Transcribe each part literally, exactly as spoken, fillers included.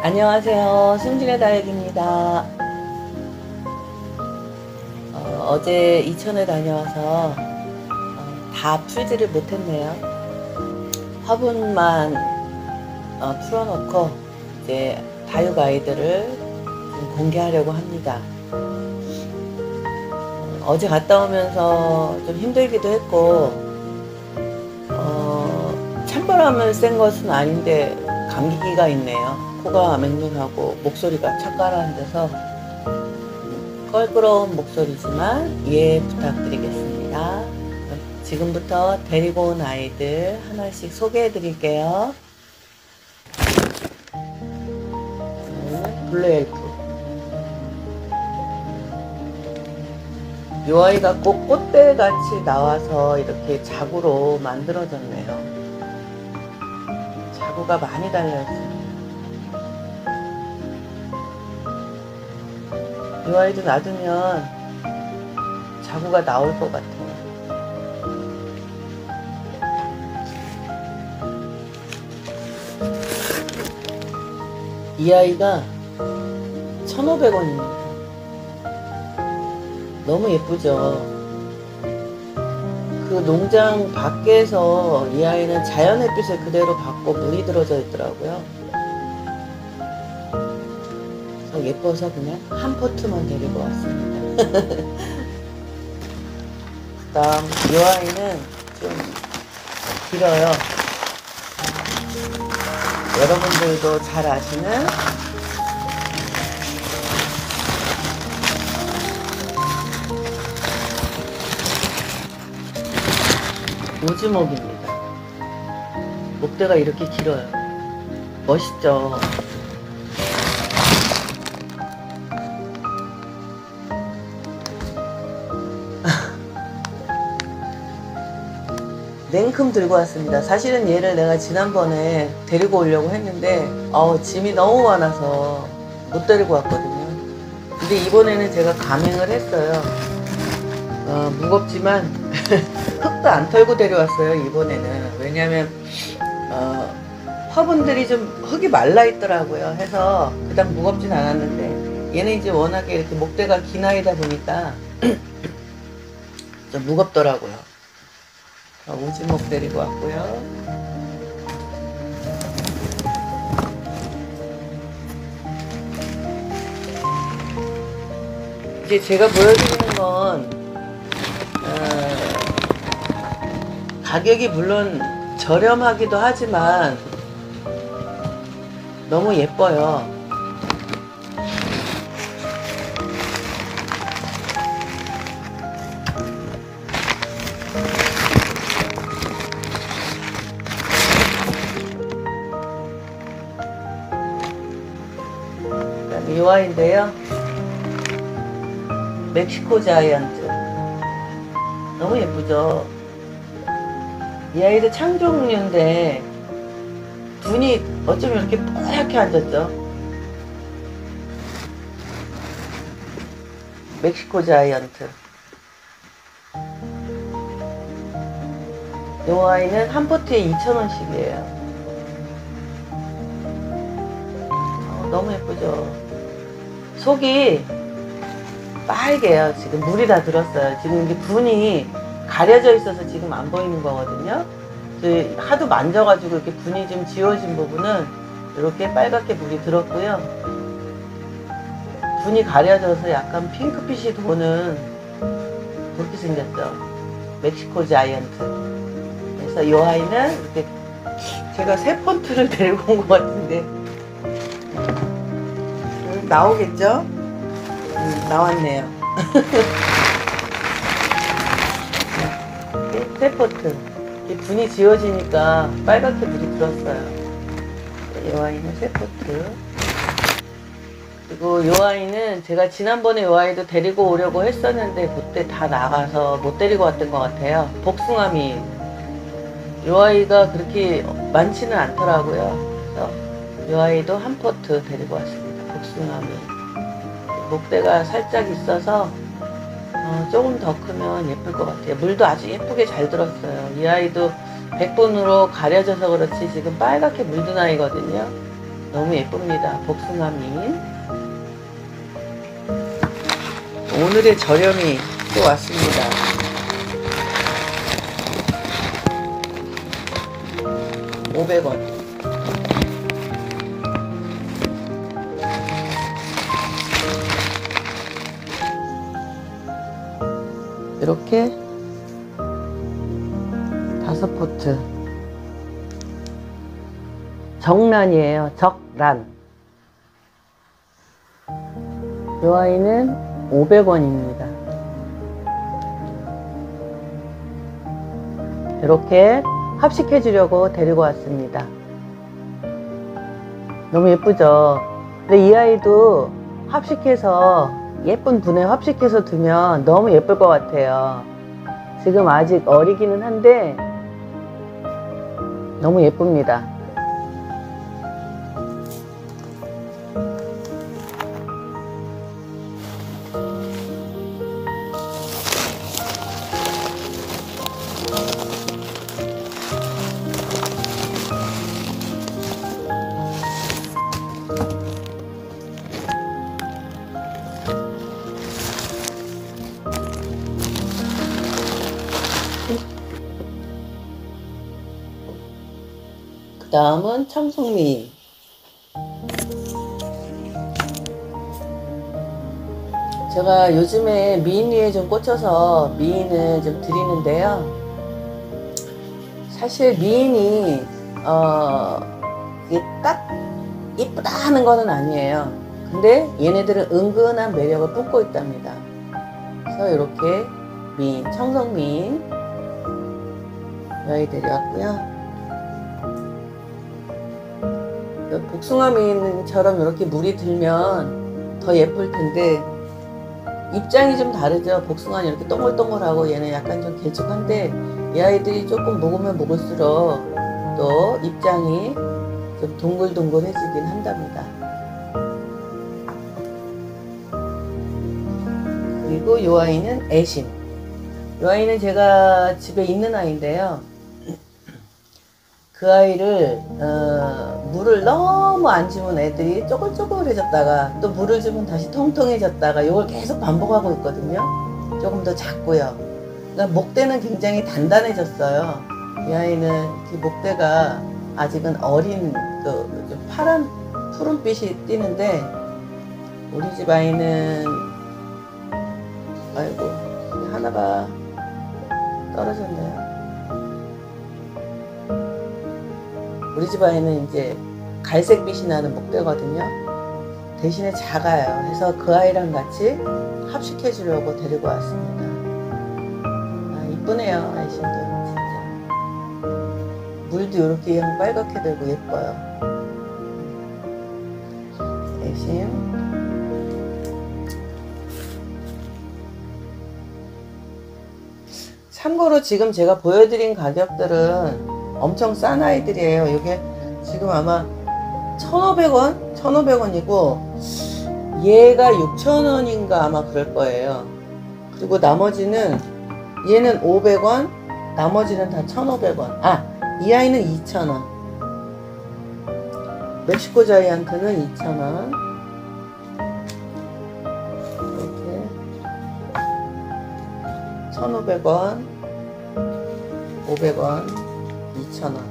안녕하세요. 승진의 다육입니다. 어, 어제 이천에 다녀와서 어, 다 풀지를 못했네요. 화분만 어, 풀어놓고 이제 다육 아이들을 좀 공개하려고 합니다. 어, 어제 갔다 오면서 좀 힘들기도 했고 어, 찬바람을 쐰 것은 아닌데 감기가 있네요. 코가 맹문하고 목소리가 착 가라앉아서 껄끄러운 목소리지만 이해 부탁드리겠습니다. 지금부터 데리고 온 아이들 하나씩 소개해 드릴게요. 블루엘프. 이 아이가 꼭 꽃대같이 나와서 이렇게 자구로 만들어졌네요. 자구가 많이 달려있어요. 이 아이도 놔두면 자구가 나올 것 같아요. 이 아이가 천오백 원입니다. 너무 예쁘죠? 그 농장 밖에서 이 아이는 자연 햇빛을 그대로 받고 물이 들어져 있더라고요. 예뻐서 그냥 한 포트만 데리고 왔습니다. 그 다음 이 아이는 좀 길어요. 여러분들도 잘 아시는 우즈목입니다. 목대가 이렇게 길어요. 멋있죠? 냉큼 들고 왔습니다. 사실은 얘를 내가 지난번에 데리고 오려고 했는데 어, 짐이 너무 많아서 못 데리고 왔거든요. 근데 이번에는 제가 감행을 했어요. 어, 무겁지만 흙도 안 털고 데려왔어요. 이번에는. 왜냐면 어, 화분들이 좀 흙이 말라 있더라고요. 해서 그닥 무겁진 않았는데 얘는 이제 워낙에 이렇게 목대가 긴 아이다 보니까 좀 무겁더라고요. 우즈목 데리고 왔고요. 이제 제가 보여드리는 건 어, 가격이 물론 저렴하기도 하지만 너무 예뻐요. 이 아이인데요. 멕시코 자이언트. 너무 예쁘죠? 이 아이도 창종류인데 분이 어쩌면 이렇게 뽀얗게 앉았죠? 멕시코 자이언트. 이 아이는 한 포트에 이천 원씩이에요. 어, 너무 예쁘죠? 속이 빨개요. 지금 물이 다 들었어요. 지금 이게 분이 가려져 있어서 지금 안 보이는 거거든요. 하도 만져가지고 이렇게 분이 좀 지워진 부분은 이렇게 빨갛게 물이 들었고요. 분이 가려져서 약간 핑크빛이 도는 그렇게 생겼죠. 멕시코 자이언트. 그래서 이 아이는 이렇게 제가 세 폰트를 데리고 온 것 같은데 나오겠죠? 음, 나왔네요. 세 포트. 분이 지워지니까 빨갛게 물이 들었어요. 이 아이는 세 포트. 그리고 이 아이는 제가 지난번에 이 아이도 데리고 오려고 했었는데 그때 다 나가서 못 데리고 왔던 것 같아요. 복숭아미. 이 아이가 그렇게 많지는 않더라고요. 그래서 이 아이도 한 포트 데리고 왔습니다. 복숭아미. 목대가 살짝 있어서 어, 조금 더 크면 예쁠 것 같아요. 물도 아주 예쁘게 잘 들었어요. 이 아이도 백분으로 가려져서 그렇지 지금 빨갛게 물든 아이거든요. 너무 예쁩니다. 복숭아민. 오늘의 저렴이 또 왔습니다. 오백 원. 이렇게 다섯 포트. 정란이에요. 적란. 이 아이는 오백 원입니다. 이렇게 합식해 주려고 데리고 왔습니다. 너무 예쁘죠? 근데 이 아이도 합식해서 예쁜 분에 합식해서 두면 너무 예쁠 것 같아요. 지금 아직 어리기는 한데 너무 예쁩니다. 그 다음은 청송미. 제가 요즘에 미인류에 좀 꽂혀서 미인을 좀 드리는데요. 사실 미인이 어 이게 딱 이쁘다 하는 거는 아니에요. 근데 얘네들은 은근한 매력을 뿜고 있답니다. 그래서 이렇게 미인, 청송미인 여기 데려왔고요. 복숭아 미인처럼 이렇게 물이 들면 더 예쁠 텐데 입장이 좀 다르죠. 복숭아는 이렇게 동글동글하고 얘는 약간 좀 길쭉한데 이 아이들이 조금 먹으면 먹을수록 또 입장이 좀 동글동글해지긴 한답니다. 그리고 이 아이는 애심. 이 아이는 제가 집에 있는 아이인데요. 그 아이를 어, 물을 너무 안 주면 애들이 쪼글쪼글해졌다가 또 물을 주면 다시 통통해졌다가 이걸 계속 반복하고 있거든요. 조금 더 작고요. 그러니까 목대는 굉장히 단단해졌어요. 이 아이는 이렇게 목대가 아직은 어린 그 좀 파란 푸른빛이 띄는데 우리 집 아이는 아이고 하나가 떨어졌네요. 우리 집 아이는 이제 갈색빛이 나는 목대거든요. 대신에 작아요. 그래서 그 아이랑 같이 합식해 주려고 데리고 왔습니다. 아, 이쁘네요. 애심도 진짜. 물도 이렇게 그냥 빨갛게 들고 예뻐요. 애심. 참고로 지금 제가 보여드린 가격들은 엄청 싼 아이들이에요. 이게 지금 아마 천오백 원? 천오백 원이고 얘가 육천 원인가 아마 그럴 거예요. 그리고 나머지는 얘는 오백 원, 나머지는 다 천오백 원. 아, 이 아이는 이천 원. 멕시코 자이언트는 이천 원. 이렇게 천오백 원, 오백 원, 이천 원.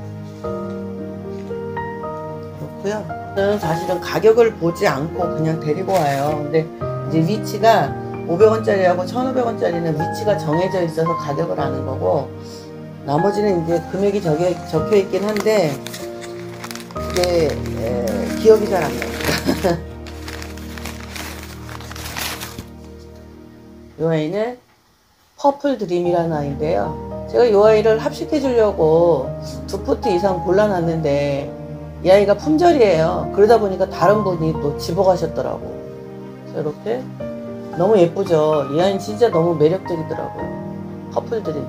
그렇고요. 저는 사실은 가격을 보지 않고 그냥 데리고 와요. 근데 이제 위치가 오백 원짜리하고 천오백 원짜리는 위치가 정해져 있어서 가격을 아는 거고, 나머지는 이제 금액이 적혀, 적혀 있긴 한데 이게 에, 기억이 잘 안 나요. 이 아이는 퍼플 드림이라는 아이인데요. 제가 이 아이를 합식해 주려고 두 포트 이상 골라놨는데 이 아이가 품절이에요. 그러다 보니까 다른 분이 또 집어가셨더라고. 그래서 이렇게 너무 예쁘죠. 이 아이는 진짜 너무 매력적이더라고요. 퍼플 드림.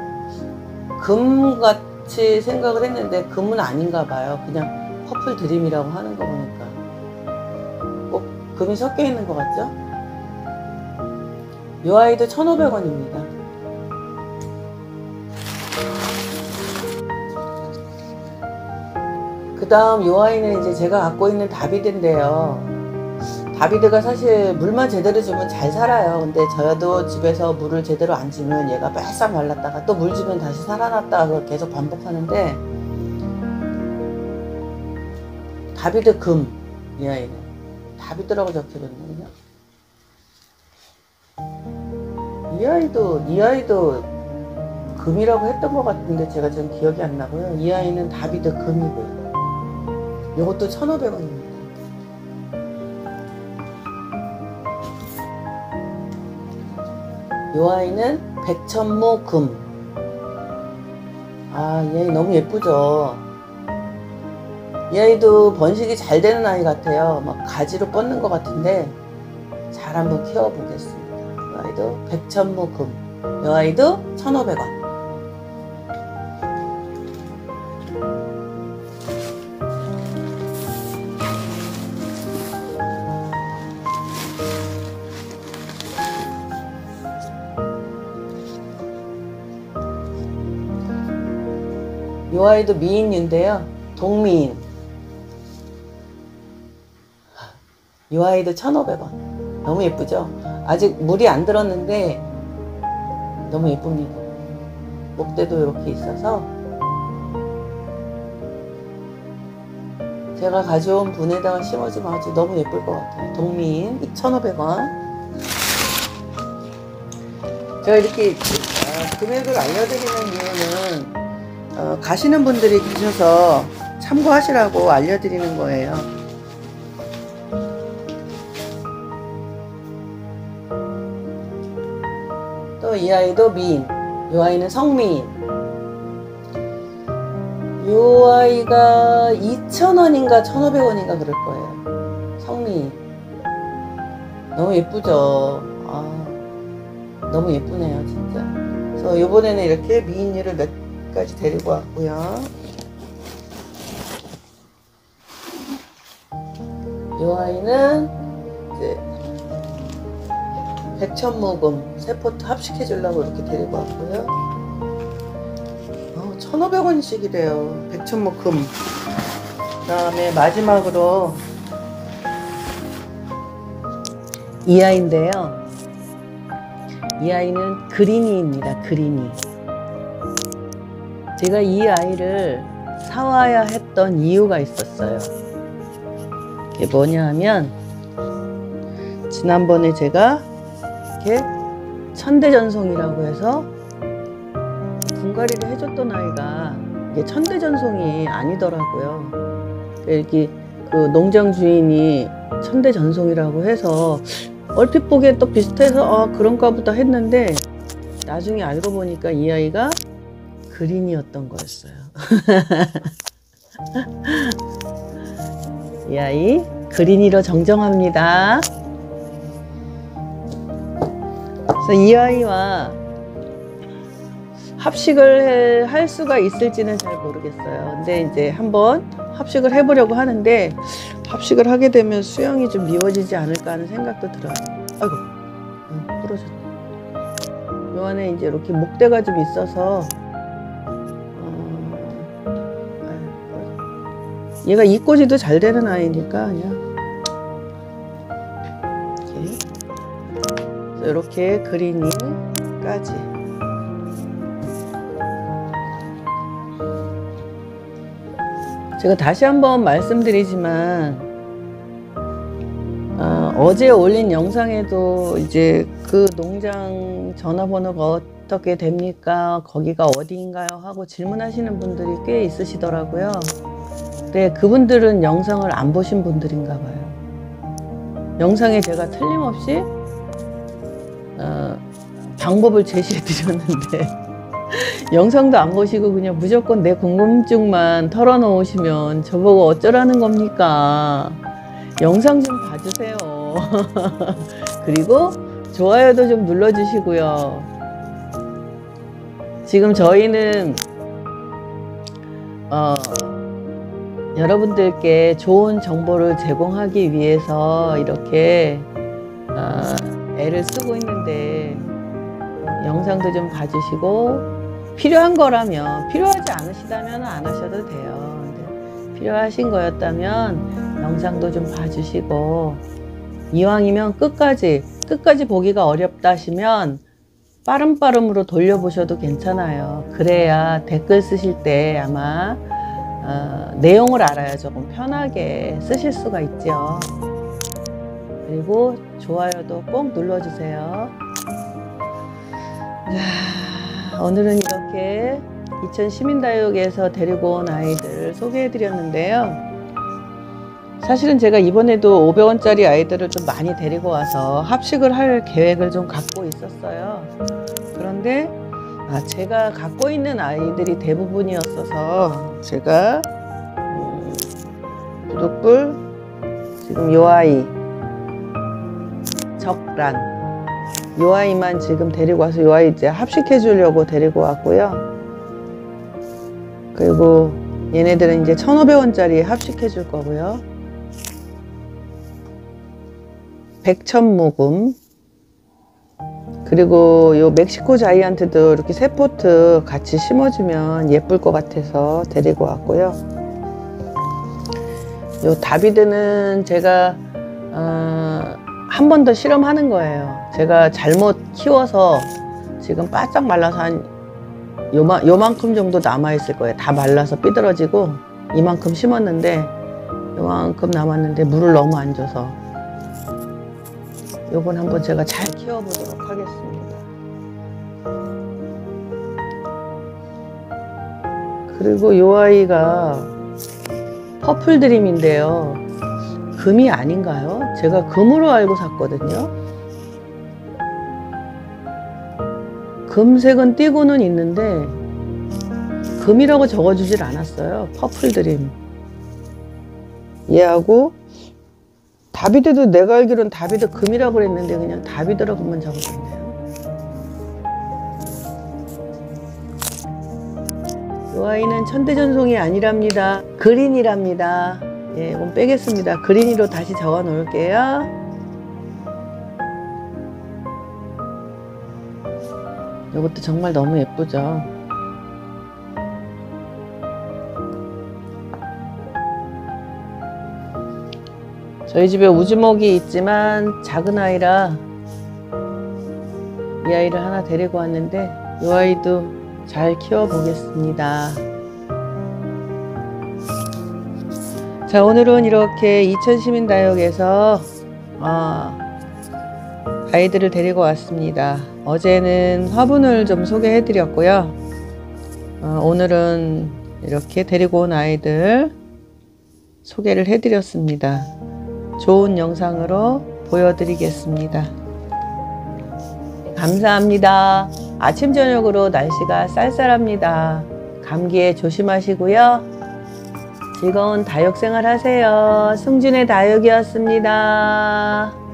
금같이 생각을 했는데 금은 아닌가 봐요. 그냥 퍼플 드림이라고 하는 거 보니까 꼭 금이 섞여 있는 것 같죠? 이 아이도 천오백 원입니다. 그 다음 요 아이는 이제 제가 갖고 있는 다비드인데요. 다비드가 사실 물만 제대로 주면 잘 살아요. 근데 저도 집에서 물을 제대로 안 주면 얘가 빼싹 말랐다가 또 물 주면 다시 살아났다가 그걸 계속 반복하는데, 다비드 금, 이 아이는 다비드라고 적혀졌네요. 이 아이도 이 아이도 금이라고 했던 것 같은데 제가 좀 기억이 안 나고요. 이 아이는 다비드 금이고요. 이것도 천오백 원입니다. 이 아이는 백천무 금. 아, 이 아이 너무 예쁘죠? 이 아이도 번식이 잘 되는 아이 같아요. 막 가지로 뻗는 것 같은데 잘 한번 키워보겠습니다. 이 아이도 백천무 금. 이 아이도 천오백 원. 이 아이도 미인류인데요. 동미인. 이 아이도 천오백 원. 너무 예쁘죠? 아직 물이 안 들었는데 너무 예쁩니다. 목대도 이렇게 있어서 제가 가져온 분에다가 심어주면 아주 너무 예쁠 것 같아요. 동미인 천오백 원. 제가 이렇게 금액을 알려드리는 이유는 어, 가시는 분들이 계셔서 참고하시라고 알려드리는 거예요. 또 이 아이도 미인. 이 아이는 성미인. 이 아이가 이천 원인가 천오백 원인가 그럴 거예요. 성미인. 너무 예쁘죠? 아, 너무 예쁘네요, 진짜. 그래서 이번에는 이렇게 미인류를 몇 까지 데리고 왔고요. 이 아이는 이제 백천무금 세포트 합식해 주려고 이렇게 데리고 왔고요. 어, 천오백 원씩이래요. 백천무금. 그 다음에 마지막으로 이 아이인데요. 이 아이는 그린이입니다. 그린이. 제가 이 아이를 사와야 했던 이유가 있었어요. 이게 뭐냐 하면, 지난번에 제가 이렇게 천대전송이라고 해서 분갈이를 해줬던 아이가 이게 천대전송이 아니더라고요. 이렇게 그 농장 주인이 천대전송이라고 해서 얼핏 보기엔 또 비슷해서 아 그런가 보다 했는데, 나중에 알고 보니까 이 아이가 그린이었던 거였어요. 이 아이 그린이로 정정합니다. 그래서 이 아이와 합식을 할 수가 있을지는 잘 모르겠어요. 근데 이제 한번 합식을 해보려고 하는데, 합식을 하게 되면 수영이 좀 미워지지 않을까 하는 생각도 들어요. 아이고, 음, 부러졌네. 요 안에 이제 이렇게 목대가 좀 있어서 얘가 이꼬지도 잘 되는 아이니까 그냥 이렇게, 이렇게 그린이까지. 제가 다시 한번 말씀드리지만 어, 어제 올린 영상에도 이제 그 농장 전화번호가 어떻게 됩니까? 거기가 어디인가요? 하고 질문하시는 분들이 꽤 있으시더라고요. 네, 그분들은 영상을 안 보신 분들인가 봐요. 영상에 제가 틀림없이 어, 방법을 제시해 드렸는데 영상도 안 보시고 그냥 무조건 내 궁금증만 털어놓으시면 저보고 어쩌라는 겁니까? 영상 좀 봐주세요. 그리고 좋아요도 좀 눌러주시고요. 지금 저희는 어, 여러분들께 좋은 정보를 제공하기 위해서 이렇게 어, 애를 쓰고 있는데 영상도 좀 봐주시고 필요한 거라면, 필요하지 않으시다면 안 하셔도 돼요. 근데 필요하신 거였다면 영상도 좀 봐주시고, 이왕이면 끝까지 끝까지 보기가 어렵다 하시면 빠름빠름으로 돌려보셔도 괜찮아요. 그래야 댓글 쓰실 때 아마 어, 내용을 알아야 조금 편하게 쓰실 수가 있죠. 그리고 좋아요도 꼭 눌러주세요. 자, 오늘은 이렇게 이천 시민다육에서 데리고 온 아이들 소개해 드렸는데요. 사실은 제가 이번에도 오백 원짜리 아이들을 좀 많이 데리고 와서 합식을 할 계획을 좀 갖고 있었어요. 그런데 아, 제가 갖고 있는 아이들이 대부분이었어서 제가 음, 구독불 지금 요 아이 적란 요 아이만 지금 데리고 와서 요 아이 이제 합식해 주려고 데리고 왔고요. 그리고 얘네들은 이제 천오백 원짜리 합식해 줄 거고요. 백천무금, 그리고 요 멕시코 자이언트도 이렇게 세 포트 같이 심어주면 예쁠 것 같아서 데리고 왔고요. 요 다비드는 제가 어, 한 번 더 실험하는 거예요. 제가 잘못 키워서 지금 바짝 말라서 한 요만, 요만큼 정도 남아있을 거예요. 다 말라서 삐뚤어지고 이만큼 심었는데 요만큼 남았는데 물을 너무 안 줘서 요건 한번 제가 잘 키워보도록 하겠습니다. 그리고 요 아이가 퍼플드림인데요. 금이 아닌가요? 제가 금으로 알고 샀거든요. 금색은 띄고는 있는데 금이라고 적어주질 않았어요. 퍼플드림. 얘하고 다비드도 내가 알기로는 다비드 금이라고 그랬는데 그냥 다비드라고만 적어줬네요. 이 아이는 천대전송이 아니랍니다. 그린이랍니다. 예, 이건 빼겠습니다. 그린이로 다시 적어 놓을게요. 이것도 정말 너무 예쁘죠. 저희 집에 우즈목이 있지만 작은 아이라 이 아이를 하나 데리고 왔는데 이 아이도 잘 키워보겠습니다. 자, 오늘은 이렇게 이천 시민다육에서 어, 아이들을 데리고 왔습니다. 어제는 화분을 좀 소개해 드렸고요. 어, 오늘은 이렇게 데리고 온 아이들 소개를 해 드렸습니다. 좋은 영상으로 보여드리겠습니다. 감사합니다. 아침 저녁으로 날씨가 쌀쌀합니다. 감기에 조심하시고요. 즐거운 다육생활 하세요. 승준의 다육이었습니다.